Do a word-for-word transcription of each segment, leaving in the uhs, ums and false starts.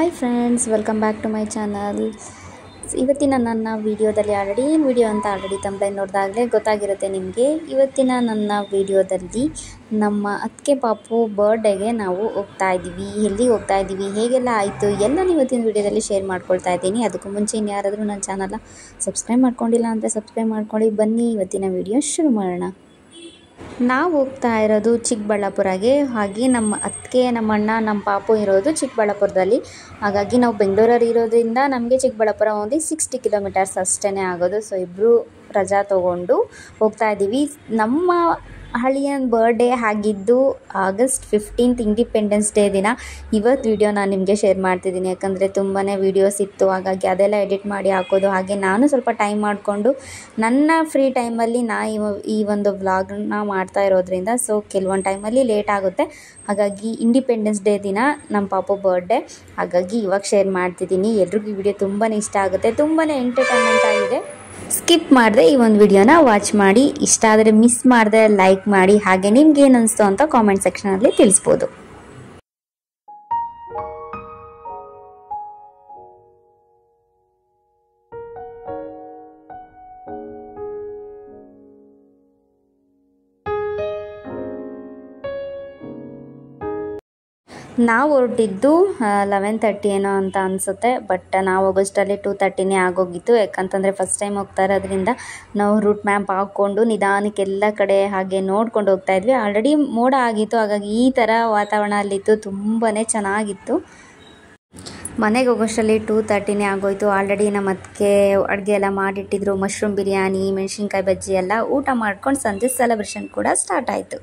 Hi friends, welcome back to my channel. ಇವತ್ತಿನ ನನ್ನ ವೀಡಿಯೋದಲ್ಲಿ ಆಲ್ರೆಡಿ ಏನು ವೀಡಿಯೋ ಅಂತ ಆಲ್ರೆಡಿ ತಮ್ಮಲ್ಲಿ ನೋಡಿದಾಗಲೇ ಗೊತ್ತಾಗಿರುತ್ತೆ ನಿಮಗೆ. ಇವತ್ತಿನ ನನ್ನ ವೀಡಿಯೋದಲ್ಲಿ ನಮ್ಮ ಅತ್ತಿಗೆ ಪಾಪು ಬರ್ಡೇಗೆ ನಾವು ಹೋಗ್ತಾ ಇದ್ದೀವಿ. ಎಲ್ಲಿ ಹೋಗ್ತಾ ಇದ್ದೀವಿ, ಹೇಗೆಲ್ಲ ಆಯಿತು ಎಲ್ಲ ಇವತ್ತಿನ ವೀಡಿಯೋದಲ್ಲಿ ಶೇರ್ ಮಾಡ್ಕೊಳ್ತಾ ಇದ್ದೀನಿ. ಅದಕ್ಕೂ ಮುಂಚೆ ಇನ್ನು ಯಾರಾದರೂ ನನ್ನ ಚಾನಲ್ನ ಸಬ್ಸ್ಕ್ರೈಬ್ ಮಾಡ್ಕೊಂಡಿಲ್ಲ ಅಂದರೆ ಸಬ್ಸ್ಕ್ರೈಬ್ ಮಾಡ್ಕೊಳ್ಳಿ. ಬನ್ನಿ ಇವತ್ತಿನ ವೀಡಿಯೋ ಶುರು ಮಾಡೋಣ. ನಾವು ಹೋಗ್ತಾ ಇರೋದು ಚಿಕ್ಕಬಳ್ಳಾಪುರಗೆ. ಹಾಗೆ ನಮ್ಮ ಅತ್ತಿಗೆ, ನಮ್ಮ ಅಣ್ಣ, ನಮ್ಮ ಪಾಪು ಇರೋದು ಚಿಕ್ಕಬಳ್ಳಾಪುರದಲ್ಲಿ. ಹಾಗಾಗಿ ನಾವು ಬೆಂಗಳೂರಲ್ಲಿ ಇರೋದ್ರಿಂದ ನಮಗೆ ಚಿಕ್ಕಬಳ್ಳಾಪುರ ಓನ್ಲಿ ಸಿಕ್ಸ್ಟಿ ಕಿಲೋಮೀಟರ್ಸ್ ಅಷ್ಟೇ ಆಗೋದು. ಸೊ ಇಬ್ಬರು ರಜಾ ತೊಗೊಂಡು ಹೋಗ್ತಾ ಇದ್ದೀವಿ. ನಮ್ಮ ಹಳಿಯನ್ ಬರ್ಡೇ ಆಗಿದ್ದು ಆಗಸ್ಟ್ ಫಿಫ್ಟೀನ್ತ್ ಇಂಡಿಪೆಂಡೆನ್ಸ್ ಡೇ ದಿನ. ಇವತ್ತು ವಿಡಿಯೋ ನಾನು ನಿಮಗೆ ಶೇರ್ ಮಾಡ್ತಿದ್ದೀನಿ, ಯಾಕಂದರೆ ತುಂಬಾ ವೀಡಿಯೋಸ್ ಇತ್ತು. ಹಾಗಾಗಿ ಅದೆಲ್ಲ ಎಡಿಟ್ ಮಾಡಿ ಹಾಕೋದು. ಹಾಗೆ ನಾನು ಸ್ವಲ್ಪ ಟೈಮ್ ಮಾಡಿಕೊಂಡು ನನ್ನ ಫ್ರೀ ಟೈಮಲ್ಲಿ ನಾ ಈ ಒಂದು ವ್ಲಾಗ್ನ ಮಾಡ್ತಾ ಇರೋದ್ರಿಂದ ಸೊ ಕೆಲವೊಂದು ಟೈಮಲ್ಲಿ ಲೇಟ್ ಆಗುತ್ತೆ. ಹಾಗಾಗಿ ಇಂಡಿಪೆಂಡೆನ್ಸ್ ಡೇ ದಿನ ನಮ್ಮ ಪಾಪು ಬರ್ಡೇ, ಹಾಗಾಗಿ ಇವಾಗ ಶೇರ್ ಮಾಡ್ತಿದ್ದೀನಿ. ಎಲ್ರಿಗೂ ಈ ವಿಡಿಯೋ ತುಂಬಾ ಇಷ್ಟ ಆಗುತ್ತೆ, ತುಂಬಾ ಎಂಟರ್ಟೈನ್ಮೆಂಟ್ ಆಗಿದೆ. ಸ್ಕಿಪ್ ಮಾಡದೆ ಈ ಒಂದು ವಿಡಿಯೋನ ವಾಚ್ ಮಾಡಿ. ಇಷ್ಟ ಆದರೆ ಮಿಸ್ ಮಾಡದೆ ಲೈಕ್ ಮಾಡಿ. ಹಾಗೆ ನಿಮ್ಗೆ ಏನು ಅನಿಸ್ತು ಅಂತ ಕಾಮೆಂಟ್ ಸೆಕ್ಷನಲ್ಲಿ ತಿಳಿಸ್ಬೋದು. ನಾವು ಹೊರಟಿದ್ದು ಲೆವೆನ್ ತರ್ಟಿ ಏನೋ ಅಂತ ಅನಿಸುತ್ತೆ. ಬಟ್ ನಾವು ಹೋಗೋಷ್ಟರಲ್ಲಿ ಟೂ ತರ್ಟಿನೇ ಆಗೋಗಿತ್ತು. ಯಾಕಂತಂದರೆ ಫಸ್ಟ್ ಟೈಮ್ ಹೋಗ್ತಾ ಇರೋದ್ರಿಂದ ನಾವು ರೂಟ್ ಮ್ಯಾಪ್ ಹಾಕ್ಕೊಂಡು ನಿಧಾನಕ್ಕೆ ಎಲ್ಲ ಕಡೆ ಹಾಗೆ ನೋಡ್ಕೊಂಡು ಹೋಗ್ತಾ ಇದ್ವಿ. ಆಲ್ರೆಡಿ ಮೋಡ ಆಗಿತ್ತು, ಹಾಗಾಗಿ ಈ ಥರ ವಾತಾವರಣ ಅಲ್ಲಿತ್ತು, ತುಂಬಾ ಚೆನ್ನಾಗಿತ್ತು. ಮನೆಗೆ ಹೋಗೋಷ್ಟರಲ್ಲಿ ಟೂ ತರ್ಟಿನೇ ಆಗೋಯ್ತು. ಆಲ್ರೆಡಿ ನಮ್ಮ ಅದಕ್ಕೆ ಅಡುಗೆ ಎಲ್ಲ ಮಾಡಿಟ್ಟಿದ್ರು. ಮಶ್ರೂಮ್ ಬಿರಿಯಾನಿ, ಮೆಣಸಿನ್ಕಾಯಿ ಬಜ್ಜಿ ಎಲ್ಲ ಊಟ ಮಾಡ್ಕೊಂಡು ಸಂಜೆ ಸೆಲೆಬ್ರೇಷನ್ ಕೂಡ ಸ್ಟಾರ್ಟ್ ಆಯಿತು.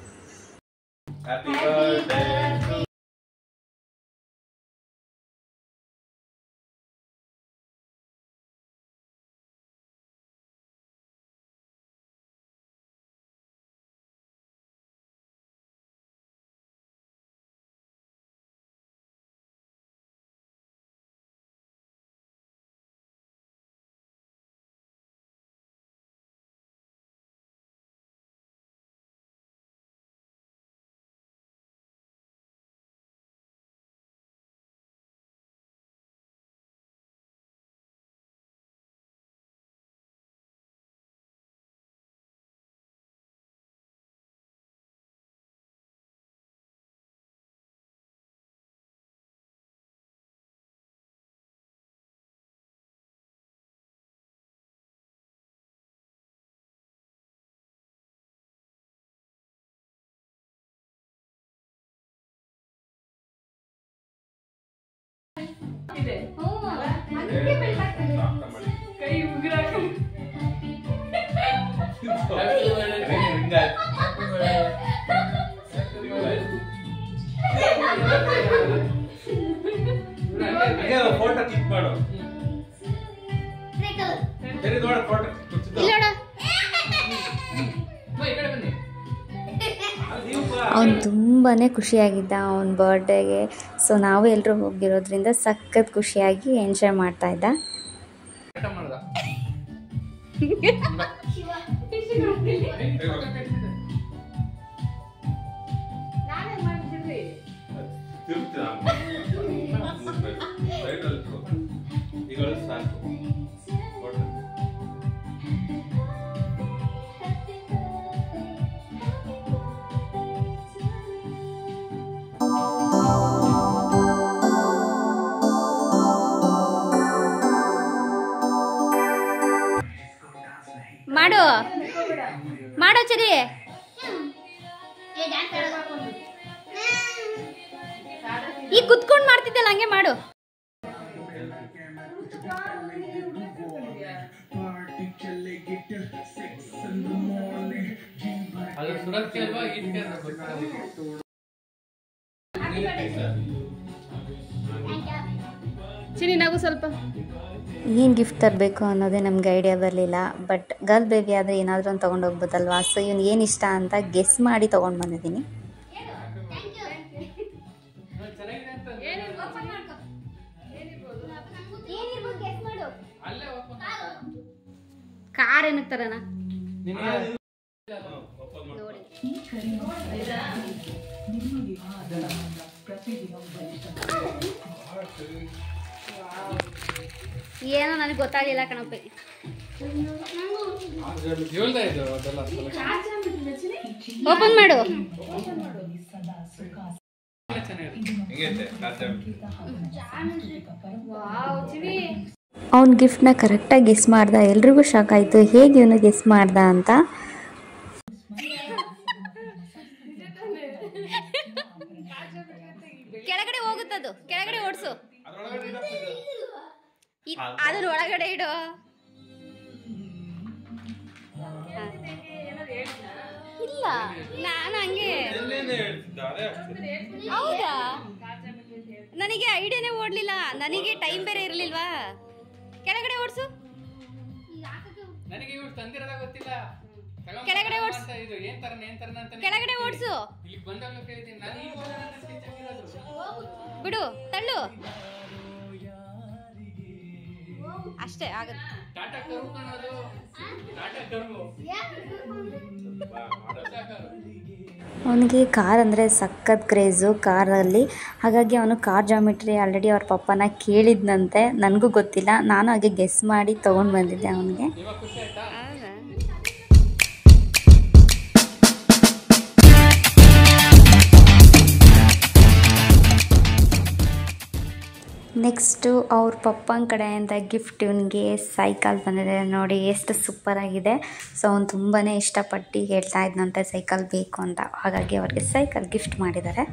ಕೈ ಉಗ್ರ ಫೋಟೋ ಕ್ಲಿಕ್ ಮಾಡು. ಅವನು ತುಂಬಾ ಖುಷಿಯಾಗಿದ್ದ ಅವನ ಬರ್ಡೇಗೆ. ಸೊ ನಾವು ಎಲ್ಲರೂ ಹೋಗಿರೋದ್ರಿಂದ ಸಖತ್ ಖುಷಿಯಾಗಿ ಎಂಜಾಯ್ ಮಾಡ್ತಾ ಇದ್ದ. ಮಾಡು ಮಾಡೋ ಚರಿ, ಈಗ ಕುತ್ಕೊಂಡು ಮಾಡ್ತಿದ್ದಲ್ಲ ಹಂಗೆ ಮಾಡು. ಚಿನಿ ನಾವು ಸ್ವಲ್ಪ ಏನು ಗಿಫ್ಟ್ ತರಬೇಕು ಅನ್ನೋದೇ ನಮ್ಗೆ ಐಡಿಯಾ ಬರಲಿಲ್ಲ. ಬಟ್ ಗರ್ಲ್ ಬೇಬಿ ಆದರೆ ಏನಾದರೂ ಒಂದು ತೊಗೊಂಡು ಹೋಗ್ಬೋದಲ್ವಾ. ಸೊ ಇವನು ಏನು ಇಷ್ಟ ಅಂತ ಗೆಸ್ ಮಾಡಿ ತೊಗೊಂಡು ಬಂದಿದ್ದೀನಿ. ಕಾರ್ ಏನಕ್ಕೆ ತರಣ ನೋಡಿ. ಏನೋ ನನಗೆ ಗೊತ್ತಾಗಲಿಲ್ಲ ಕಣಪ್ಪ. ಓಪನ್ ಮಾಡು. ಅವ್ನು ಗಿಫ್ಟ್ನ ಕರೆಕ್ಟಾಗಿ ಗೆಸ್ ಮಾಡ್ದ. ಎಲ್ರಿಗೂ ಶಾಕ್ ಆಯಿತು, ಹೇಗೆ ಇವನು ಗೆಸ್ ಮಾಡ್ದ ಅಂತ. ಕೆಳಗಡೆ ಹೋಗುತ್ತದು, ಕೆಳಗಡೆ ಓಡಿಸು, ಅದನ್ನ ಒಳಗಡೆ ಇಡು. ಇಲ್ಲ ನಾನು ಹಂಗೆ. ಹೌದಾ? ನನಗೆ ಐಡಿಯಾನೇ ಓಡ್ಲಿಲ್ಲ, ನನಗೆ ಟೈಮ್ ಬೇರೆ ಇರ್ಲಿಲ್ವಾ. ಕೆಳಗಡೆ ಓಡಿಸು, ಕೆಳಗಡೆ ಓಡಿಸು, ಕೆಳಗಡೆ ಓಡಿಸು, ಬಿಡು, ತಳ್ಳು, ಅಷ್ಟೇ ಆಗುತ್ತೆ. ಅವನಿಗೆ ಕಾರ್ ಅಂದರೆ ಸಖತ್ ಕ್ರೇಜು ಕಾರಲ್ಲಿ. ಹಾಗಾಗಿ ಅವನು ಕಾರ್ ಜಾಮಿಟ್ರಿ ಆಲ್ರೆಡಿ ಅವ್ರ ಪಪ್ಪನ ಕೇಳಿದ್ನಂತೆ, ನನಗೂ ಗೊತ್ತಿಲ್ಲ, ನಾನು ಹಾಗೆ ಗೆಸ್ ಮಾಡಿ ತೊಗೊಂಡು ಬಂದಿದ್ದೆ ಅವನಿಗೆ. ನೆಕ್ಸ್ಟು ಅವ್ರ ಪಪ್ಪನ ಕಡೆಯಿಂದ ಗಿಫ್ಟ್ ಇವನಿಗೆ ಸೈಕಲ್ ಬಂದಿದೆ. ನೋಡಿ ಎಷ್ಟು ಸೂಪರಾಗಿದೆ. ಸೊ ಅವ್ನು ತುಂಬಾ ಇಷ್ಟಪಟ್ಟು ಹೇಳ್ತಾ ಇದ್ನಂತೆ ಸೈಕಲ್ ಬೇಕು ಅಂತ. ಹಾಗಾಗಿ ಅವ್ರಿಗೆ ಸೈಕಲ್ ಗಿಫ್ಟ್ ಮಾಡಿದ್ದಾರೆ.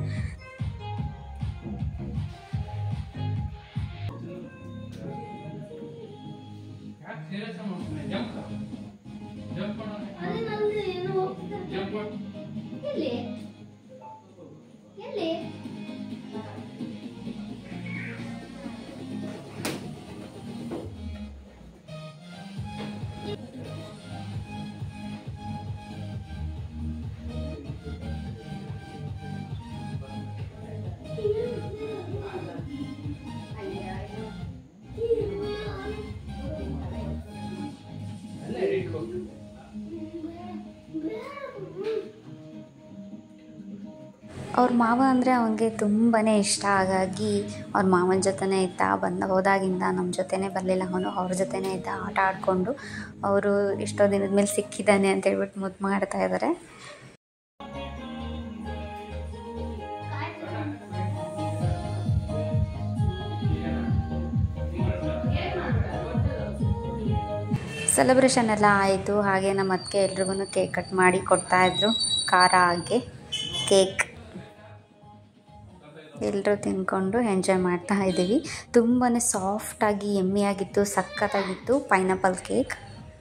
ಅವ್ರ ಮಾವ ಅಂದರೆ ಅವನಿಗೆ ತುಂಬಾ ಇಷ್ಟ. ಹಾಗಾಗಿ ಅವ್ರ ಮಾವನ ಜೊತೆನೇ ಇದ್ದ. ಬಂದ ಹೋದಾಗಿಂದ ನಮ್ಮ ಜೊತೆನೇ ಬರಲಿಲ್ಲ, ಅವನು ಅವ್ರ ಜೊತೆನೇ ಇದ್ದ. ಆಟ ಆಡಿಕೊಂಡು ಅವರು ಎಷ್ಟೋ ದಿನದ ಮೇಲೆ ಸಿಕ್ಕಿದ್ದಾನೆ ಅಂತ ಹೇಳ್ಬಿಟ್ಟು ಮುದ್ದು ಮಾಡ್ತಾ ಇದ್ದಾರೆ. ಸೆಲೆಬ್ರೇಷನ್ ಎಲ್ಲ ಆಯಿತು. ಹಾಗೆ ನಮ್ಮ ಅತ್ತಿಗೆ ಎಲ್ರಿಗೂ ಕೇಕ್ ಕಟ್ ಮಾಡಿ ಕೊಡ್ತಾಯಿದ್ರು. ಖಾರ ಹಾಗೆ ಕೇಕ್ ಎಲ್ಲರೂ ತಿಂದ್ಕೊಂಡು ಎಂಜಾಯ್ ಮಾಡ್ತಾ ಇದ್ದೀವಿ. ತುಂಬಾ ಸಾಫ್ಟಾಗಿ ಎಮ್ಮಿಯಾಗಿತ್ತು, ಸಖತ್ತಾಗಿತ್ತು ಪೈನಾಪಲ್ ಕೇಕ್.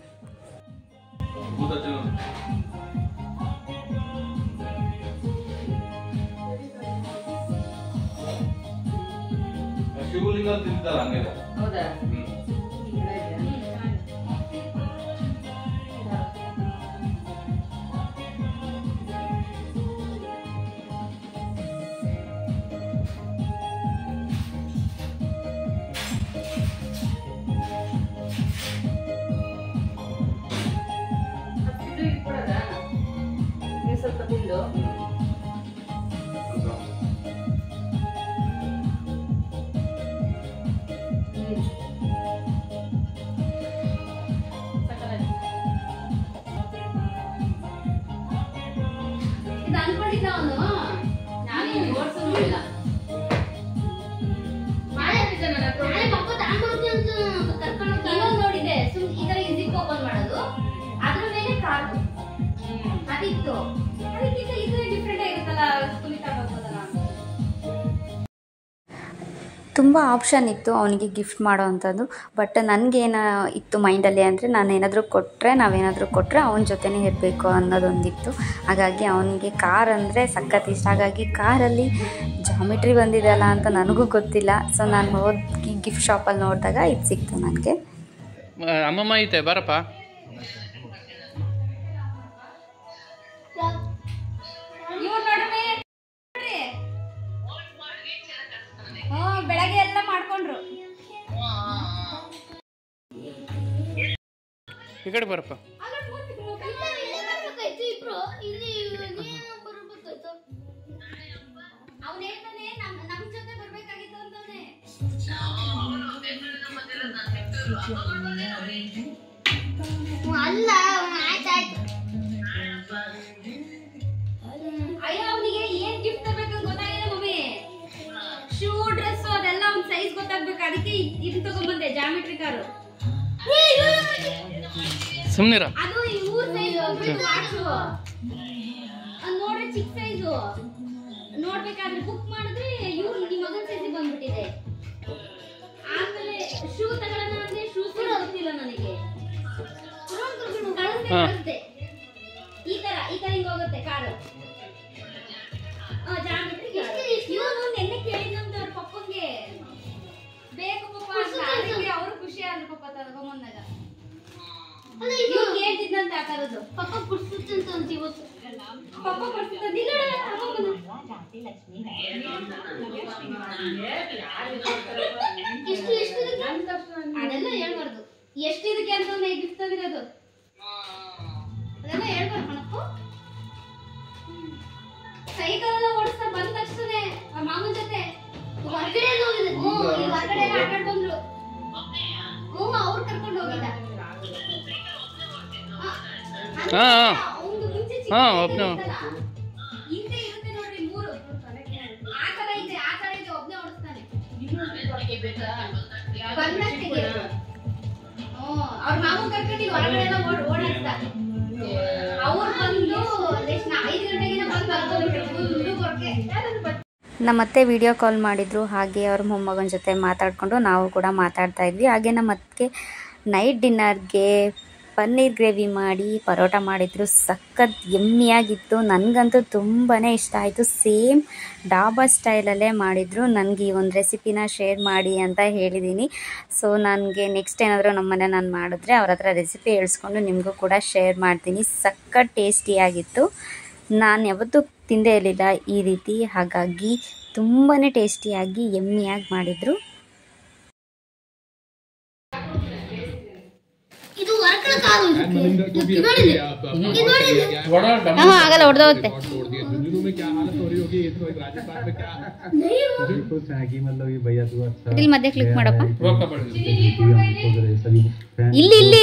ತುಂಬ ಆಪ್ಷನ್ ಇತ್ತು ಅವನಿಗೆ ಗಿಫ್ಟ್ ಮಾಡೋ ಅಂಥದ್ದು. ಬಟ್ ನನಗೇನು ಇತ್ತು ಮೈಂಡಲ್ಲಿ ಅಂದರೆ ನಾನು ಏನಾದರೂ ಕೊಟ್ಟರೆ ನಾವೇನಾದರೂ ಕೊಟ್ಟರೆ ಅವನ ಜೊತೆನೇ ಇರಬೇಕು ಅನ್ನೋದೊಂದಿತ್ತು. ಹಾಗಾಗಿ ಅವನಿಗೆ ಕಾರ್ ಅಂದರೆ ಸಖತ್ ಇಷ್ಟ. ಹಾಗಾಗಿ ಕಾರಲ್ಲಿ ಜಾಮಿಟ್ರಿ ಬಂದಿದೆಯಲ್ಲ ಅಂತ ನನಗೂ ಗೊತ್ತಿಲ್ಲ. ಸೊ ನಾನು ಹೋಗಿ ಗಿಫ್ಟ್ ಶಾಪಲ್ಲಿ ನೋಡಿದಾಗ ಇದು ಸಿಕ್ತು ನನಗೆ. ಅಮ್ಮಮ್ಮ ಐತೆ ಬರಪ್ಪ. ಬೆಳಗ್ಗೆ ಎಲ್ಲ ಮಾಡ್ಕೊಂಡ್ರು. ಈ ಕಡೆ ಬರಪ್ಪ. ಅವನೇಳ್ತಾನೆ ನಮ್ಮ ಅಲ್ಲ ಆಯ್ತಾಯ್ತು. ಅಯ್ಯೋ ಅವನಿಗೆ ಏನ್ ಗಿಫ್ಟ್ ತರ್ಬೇಕಂತ ಗೊತ್ತಾಗಿಲ್ಲ ಮಮ್ಮಿ. ಶೂ ಡ್ರೆಸ್ ಅದೆಲ್ಲ ಅವ್ನ ಸೈಜ್ ಗೊತ್ತಾಗ್ಬೇಕು, ಅದಕ್ಕೆ ಇದು ತಗೊಂಡ್ಬಂದೆ ಜಾಮಿಟ್ರಿ ಕಾರು. ಸುಮ್ಮನಿರ ಅದು ಇವ್ರ ಸೈಜ್ ವಾಚು ನೋಡ್ರಿ, ಚಿಕ್ಕ ಸೈಜು. ನೋಡ್ಬೇಕಾದ್ರೆ ಬುಕ್ ಮಾಡಿದ್ರೆ ಇವ್ರು ನಿಮ್ಮ ಮಗನ ಸೈಜ್ ಬಂದ್ಬಿಟ್ಟಿದೆ. ಆಮೇಲೆ ಶೂ ತಗೊಳ್ಳೋಣ ಅಂದ್ರೆ ಶೂ ಸೈಜ್ ಗೊತ್ತಿಲ್ಲ ನನಗೆ. ಕಳಿಸ್ದೆ ಈ ತರ ಈ ತರ ಹಿಂಗ್ ಹೋಗುತ್ತೆ ಕಾರು. ಜಾಮಿಟ್ರಿ ಇವ್ರು ನೆನ್ನೆ ಕೇಳಿದಂತ ಅವ್ರ ಪಪ್ಪಂಗೆ ಬೇಕು ಪಪ್ಪ ಅಂತ, ಅದಕ್ಕೆ ಅವರು ಖುಷಿ ಆದ್ರು ಪಪ್ಪ ತಗೊಂಬಂದಾಗ. ಇವ್ರು ಹೇಳ್ತಿದ್ದಂತ ಆ ತರದ್ದು ಪಪ್ಪ ಕುಡ್ಸುತ್ತಂತ ಅಂತ ಇವತ್ತು ಪಪ್ಪ ಕೊಡ್ತಿದ್ದಿಲ್ಲ. ಎಷ್ಟು ಎಷ್ಟು ಅದೆಲ್ಲ ಹೇಳ್ಬಾರ್ದು. ಎಷ್ಟು ಇದಕ್ಕೆ ಅಂತ ಗಿಫ್ಟ್ ತಂದಿರೋದು ಅದೆಲ್ಲ ಹೇಳ್ಬಾರ್ದು ಕಣಪ್ಪು. ಸೈಕಲ್ ಎಲ್ಲ ಓಡಿಸ್ತಾ ಬಂದ ತಕ್ಷಣ ಮಾಮನ ಜೊತೆ ಹೊರಗಡೆ ಹೊರಗಡೆ ಆಟಾಡ್ ಬಂದ್ರು. ಹ್ಞೂ ಅವ್ರು ಕರ್ಕೊಂಡು ಹೋಗಿದ್ದ. ಹಾ ಅವ್ನು ಮುಂಚೆ ಹಾ ಒಬ್ನೇ ಹಿಂದೆ ಇರುತ್ತೆ ನೋಡ್ರಿ ಮೂರು, ಆ ತರ ಇದೆ ಆ ತರ ಇದೆ. ಒಬ್ನೇ ಓಡಿಸ್ತಾನೆ ಬಂದಷ್ಟಿಗೆ. ಹ್ಞೂ ಅವ್ರ ಮಾಮನ್ ಕರ್ಕೊಂಡು ಹೊರಗಡೆ ಎಲ್ಲ ಓಡಾಡ್ತಾ. ಅವ್ರು ಬಂದು ಐದು ಗಂಟೆಗೆ ಬಂದು ಹೊರಗೆ ನಮ್ಮ ಅತ್ತೆ ವಿಡಿಯೋ ಕಾಲ್ ಮಾಡಿದ್ರು. ಹಾಗೆ ಅವ್ರ ಮೊಮ್ಮಗನ ಜೊತೆ ಮಾತಾಡಿಕೊಂಡು ನಾವು ಕೂಡ ಮಾತಾಡ್ತಾ ಇದ್ವಿ. ಹಾಗೆ ನಮ್ಮ ಅತ್ತಿಗೆ ನೈಟ್ ಡಿನ್ನರ್ಗೆ ಪನ್ನೀರ್ ಗ್ರೇವಿ ಮಾಡಿ ಪರೋಟ ಮಾಡಿದ್ರು. ಸಖತ್ ಯಮ್ಮಿಯಾಗಿತ್ತು. ನನಗಂತೂ ತುಂಬಾ ಇಷ್ಟ ಆಯಿತು. ಸೇಮ್ ಡಾಬಾ ಸ್ಟೈಲಲ್ಲೇ ಮಾಡಿದರು. ನನಗೆ ಈ ಒಂದು ರೆಸಿಪಿನ ಶೇರ್ ಮಾಡಿ ಅಂತ ಹೇಳಿದ್ದೀನಿ. ಸೊ ನನಗೆ ನೆಕ್ಸ್ಟ್ ಏನಾದರೂ ನಮ್ಮ ಮನೆ ನಾನು ಮಾಡಿದ್ರೆ ಅವ್ರ ಹತ್ರ ರೆಸಿಪಿ ಹೇಳಿಸ್ಕೊಂಡು ನಿಮಗೂ ಕೂಡ ಶೇರ್ ಮಾಡ್ತೀನಿ. ಸಖತ್ ಟೇಸ್ಟಿಯಾಗಿತ್ತು. ನಾನು ಯಾವತ್ತೂ ತಿಂದೇ ಇರಲಿಲ್ಲ ಈ ರೀತಿ, ಹಾಗಾಗಿ ತುಂಬಾ ಟೇಸ್ಟಿಯಾಗಿ ಯಮ್ಮಿಯಾಗಿ ಮಾಡಿದರು. ಆಗಲ್ಲ ಹೊಡೆದೋಗುತ್ತೆ. ಇಲ್ಲಿ ಮಧ್ಯೆ ಕ್ಲಿಕ್ ಮಾಡಪ್ಪ. ಇಲ್ಲಿ ಇಲ್ಲಿ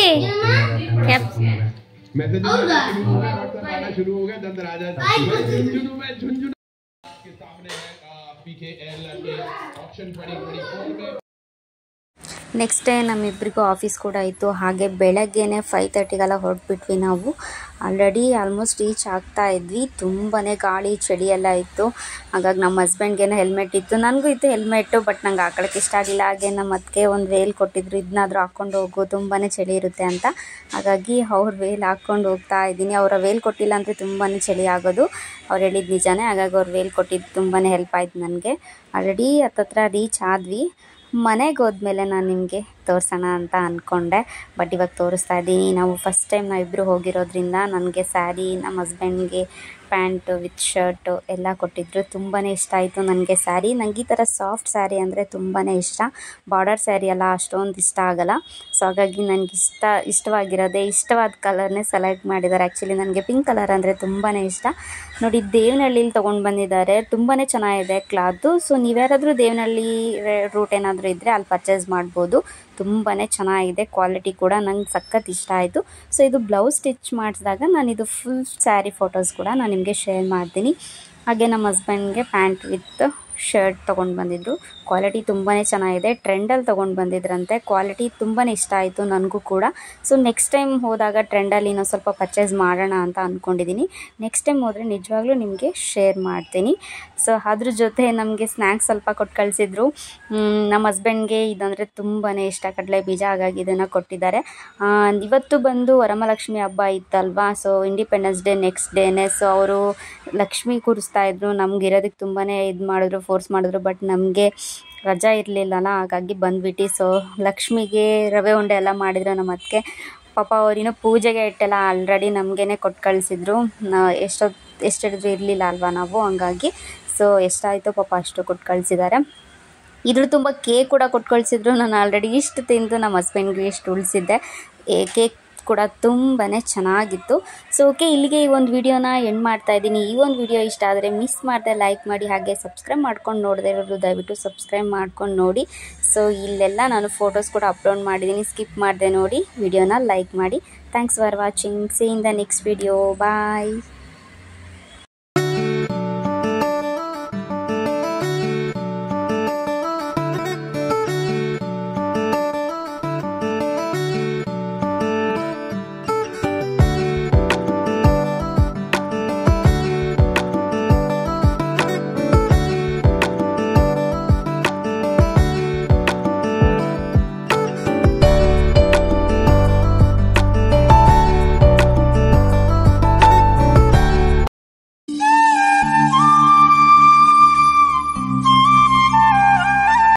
ನೆಕ್ಸ್ಟ್ ಡೇ ನಮ್ಮಿಬ್ಬರಿಗೂ ಆಫೀಸ್ ಕೂಡ ಇತ್ತು. ಹಾಗೆ ಬೆಳಗ್ಗೆನೇ ಫೈವ್ ತರ್ಟಿಗೆಲ್ಲ ಹೊರಟ್ಬಿಟ್ವಿ ನಾವು. ಆಲ್ರೆಡಿ ಆಲ್ಮೋಸ್ಟ್ ರೀಚ್ ಆಗ್ತಾ ಇದ್ವಿ. ತುಂಬಾ ಗಾಳಿ ಚಳಿ ಎಲ್ಲ ಇತ್ತು. ಹಾಗಾಗಿ ನಮ್ಮ ಹಸ್ಬೆಂಡ್ಗೇನೋ ಹೆಲ್ಮೆಟ್ ಇತ್ತು, ನನಗೂ ಇತ್ತು ಹೆಲ್ಮೆಟ್ಟು, ಬಟ್ ನಂಗೆ ಹಾಕೊಳ್ಳೋಕ್ಕೆ ಇಷ್ಟ ಆಗಿಲ್ಲ. ಹಾಗೆ ನಮ್ಮ ಅದಕ್ಕೆ ಒಂದು ವೇಲ್ ಕೊಟ್ಟಿದ್ರು, ಇದನ್ನಾದರೂ ಹಾಕ್ಕೊಂಡು ಹೋಗು ತುಂಬಾ ಚಳಿ ಇರುತ್ತೆ ಅಂತ. ಹಾಗಾಗಿ ಅವ್ರ ವೇಲ್ ಹಾಕ್ಕೊಂಡು ಹೋಗ್ತಾ ಇದ್ದೀನಿ. ಅವರ ವೇಲ್ ಕೊಟ್ಟಿಲ್ಲ ಅಂದರೆ ತುಂಬಾ ಚಳಿ ಆಗೋದು. ಅವ್ರು ಹೇಳಿದ್ದು ನಿಜಾನೇ. ಹಾಗಾಗಿ ಅವ್ರು ವೇಲ್ ಕೊಟ್ಟಿದ್ದು ತುಂಬಾ ಹೆಲ್ಪ್ ಆಯ್ತು ನನಗೆ. ಆಲ್ರೆಡಿ ಹತ್ತತ್ರ ರೀಚ್ ಆದ್ವಿ. ಮನೆಗೆ ಹೋದ್ಮೇಲೆ ನಾನು ನಿಮಗೆ ತೋರಿಸೋಣ ಅಂತ ಅಂದ್ಕೊಂಡೆ, ಬಟ್ ಇವಾಗ ತೋರಿಸ್ತಾ ಇದ್ದೀನಿ. ನಾವು ಫಸ್ಟ್ ಟೈಮ್ ನಾವಿಬ್ಬರು ಹೋಗಿರೋದ್ರಿಂದ ನನಗೆ ಸ್ಯಾರಿ, ನಮ್ಮ ಹಸ್ಬೆಂಡ್ಗೆ ಪ್ಯಾಂಟು ವಿತ್ ಶರ್ಟು ಎಲ್ಲ ಕೊಟ್ಟಿದ್ರು. ತುಂಬಾ ಇಷ್ಟ ಆಯಿತು ನನಗೆ ಸ್ಯಾರಿ. ನನಗೆ ಈ ಥರ ಸಾಫ್ಟ್ ಸ್ಯಾರಿ ಅಂದರೆ ತುಂಬಾ ಇಷ್ಟ. ಬಾರ್ಡರ್ ಸ್ಯಾರಿ ಎಲ್ಲ ಅಷ್ಟೊಂದು ಇಷ್ಟ ಆಗೋಲ್ಲ. ಸೊ ಹಾಗಾಗಿ ನನಗೆ ಇಷ್ಟ ಇಷ್ಟವಾಗಿರೋದೇ ಇಷ್ಟವಾದ ಕಲರ್ನೇ ಸೆಲೆಕ್ಟ್ ಮಾಡಿದ್ದಾರೆ. ಆ್ಯಕ್ಚುಲಿ ನನಗೆ ಪಿಂಕ್ ಕಲರ್ ಅಂದರೆ ತುಂಬಾ ಇಷ್ಟ. ನೋಡಿ, ದೇವನಹಳ್ಳಿಲಿ ತೊಗೊಂಡು ಬಂದಿದ್ದಾರೆ. ತುಂಬಾ ಚೆನ್ನಾಗಿದೆ ಕ್ಲಾತು. ಸೊ ನೀವ್ಯಾರಾದರೂ ದೇವನಹಳ್ಳಿ ರೂಟ್ ಏನಾದರೂ ಇದ್ದರೆ ಅಲ್ಲಿ ಪರ್ಚೇಸ್ ಮಾಡ್ಬೋದು. ತುಂಬಾ ಚೆನ್ನಾಗಿದೆ. ಕ್ವಾಲಿಟಿ ಕೂಡ ನಂಗೆ ಸಖತ್ ಇಷ್ಟ ಆಯಿತು. ಸೊ ಇದು ಬ್ಲೌಸ್ ಸ್ಟಿಚ್ ಮಾಡಿಸಿದಾಗ ನಾನು ಇದು ಫುಲ್ ಸ್ಯಾರಿ ಫೋಟೋಸ್ ಕೂಡ ನಾನು ನಿಮಗೆ ಶೇರ್ ಮಾಡ್ತೀನಿ. ಹಾಗೆ ನಮ್ಮ ಹಸ್ಬೆಂಡ್ಗೆ ಪ್ಯಾಂಟ್ ವಿತ್ ಶರ್ಟ್ ತೊಗೊಂಡು ಬಂದಿದ್ರು. ಕ್ವಾಲಿಟಿ ತುಂಬಾ ಚೆನ್ನಾಗಿದೆ. ಟ್ರೆಂಡಲ್ಲಿ ತೊಗೊಂಡು ಬಂದಿದ್ರಂತೆ. ಕ್ವಾಲಿಟಿ ತುಂಬಾ ಇಷ್ಟ ಆಯಿತು ನನಗೂ ಕೂಡ. ಸೊ ನೆಕ್ಸ್ಟ್ ಟೈಮ್ ಹೋದಾಗ ಟ್ರೆಂಡಲ್ಲಿ ಇನ್ನೂ ಸ್ವಲ್ಪ ಪರ್ಚೇಸ್ ಮಾಡೋಣ ಅಂತ ಅಂದ್ಕೊಂಡಿದ್ದೀನಿ. ನೆಕ್ಸ್ಟ್ ಟೈಮ್ ಹೋದರೆ ನಿಜವಾಗ್ಲೂ ನಿಮಗೆ ಶೇರ್ ಮಾಡ್ತೀನಿ. ಸೊ ಅದ್ರ ಜೊತೆ ನಮಗೆ ಸ್ನ್ಯಾಕ್ಸ್ ಸ್ವಲ್ಪ ಕೊಟ್ಟು ಕಳಿಸಿದ್ರು. ನಮ್ಮ ಹಸ್ಬೆಂಡ್ಗೆ ಇದಂದರೆ ತುಂಬಾ ಇಷ್ಟ, ಕಡಲೆ ಬೀಜ. ಹಾಗಾಗಿ ಇದನ್ನು ಕೊಟ್ಟಿದ್ದಾರೆ. ಇವತ್ತು ಬಂದು ವರಮಹಾಲಕ್ಷ್ಮಿ ಹಬ್ಬ ಇತ್ತಲ್ವಾ, ಸೊ ಇಂಡಿಪೆಂಡೆನ್ಸ್ ಡೇ ನೆಕ್ಸ್ಟ್ ಡೇನೇ. ಸೊ ಅವರು ಲಕ್ಷ್ಮಿ ಕೂರಿಸ್ತಾಯಿದ್ರು. ನಮ್ಗೆ ಇರೋದಕ್ಕೆ ತುಂಬಾ ಇದು ಮಾಡಿದ್ರು, ಫೋರ್ಸ್ ಮಾಡಿದ್ರು. ಬಟ್ ನಮಗೆ ರಜಾ ಇರಲಿಲ್ಲಲ್ಲ, ಹಾಗಾಗಿ ಬಂದ್ಬಿಟ್ಟು ಸೊ ಲಕ್ಷ್ಮಿಗೆ ರವೆ ಉಂಡೆ ಎಲ್ಲ ಮಾಡಿದ್ರು ನಮ್ಮ ಅದಕ್ಕೆ. ಪಾಪ ಅವರಿನ್ನೂ ಪೂಜೆಗೆ ಇಟ್ಟೆಲ್ಲ ಆಲ್ರೆಡಿ ನಮಗೇನೆ ಕೊಟ್ಟು ಕಳಿಸಿದ್ರು. ಎಷ್ಟೊತ್ತು ಎಷ್ಟಿಡಿದ್ರು ಇರಲಿಲ್ಲ ಅಲ್ವಾ ನಾವು, ಹಂಗಾಗಿ ಸೊ ಎಷ್ಟಾಯಿತು ಪಾಪ ಅಷ್ಟು ಕೊಟ್ಟು ಕಳಿಸಿದ್ದಾರೆ. ಇದ್ರ ತುಂಬ ಕೇಕ್ ಕೂಡ ಕೊಟ್ಟು ಕಳಿಸಿದ್ರು. ನಾನು ಆಲ್ರೆಡಿ ಇಷ್ಟು ತಿಂದು ನಮ್ಮ ಹಸ್ಬೆಂಡ್ಗೆ ಇಷ್ಟು ಉಳಿಸಿದ್ದೆ. ಕೇಕ್ ಕೂಡ ತುಂಬಾ ಚೆನ್ನಾಗಿತ್ತು. ಸೊ ಓಕೆ, ಇಲ್ಲಿಗೆ ಈ ಒಂದು ವಿಡಿಯೋನ ಎಂಡ್ ಮಾಡ್ತಾ ಇದ್ದೀನಿ. ಈ ಒಂದು ವಿಡಿಯೋ ಇಷ್ಟ ಆದರೆ ಮಿಸ್ ಮಾಡದೆ ಲೈಕ್ ಮಾಡಿ, ಹಾಗೆ ಸಬ್ಸ್ಕ್ರೈಬ್ ಮಾಡ್ಕೊಂಡು ನೋಡದೇ ಇರೋದು ದಯವಿಟ್ಟು ಸಬ್ಸ್ಕ್ರೈಬ್ ಮಾಡ್ಕೊಂಡು ನೋಡಿ. ಸೊ ಇಲ್ಲೆಲ್ಲ ನಾನು ಫೋಟೋಸ್ ಕೂಡ ಅಪ್ಲೋಡ್ ಮಾಡಿದ್ದೀನಿ, ಸ್ಕಿಪ್ ಮಾಡದೆ ನೋಡಿ, ವಿಡಿಯೋನ ಲೈಕ್ ಮಾಡಿ. Thanks for watching. See in the next video. Bye.